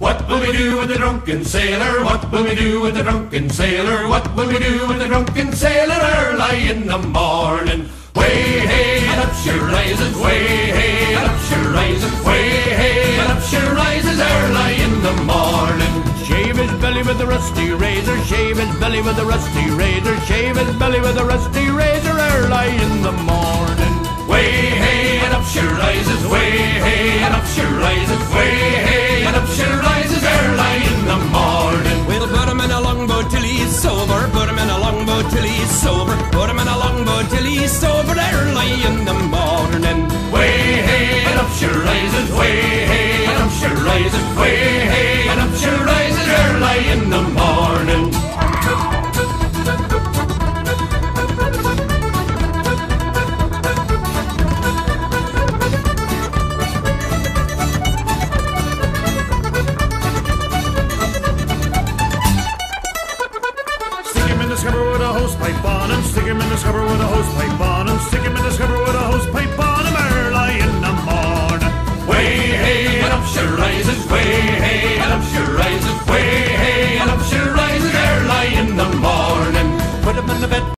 What will we do with the drunken sailor? What will we do with the drunken sailor? What will we do with the drunken sailor early in the morning? Way hey and up she rises, way hey and up she rises, way hey and up she rises early in the morning. Shave his belly with a rusty razor, shave his belly with a rusty razor, shave his belly with a rusty razor early in the morning. Way hey and up she rises, way hey and up she rises, way hey and up she rises early in the morning. We'll put him in a longboat till he's sober, put him in a longboat till he's sober, put him in a longboat till he's sober early in the morning. Way hey and up she rises, way hey and up she rises, way hey and up she rises early in the morning. Stick him in the scupper with a hose pipe on him, stick him in the scupper with a hose pipe on him, stick him in the scupper with a hose pipe on him early in the morning. Way hey and up she rises, way hey and up she rises, way hey and up she rises early in the morning. Put him in the bed.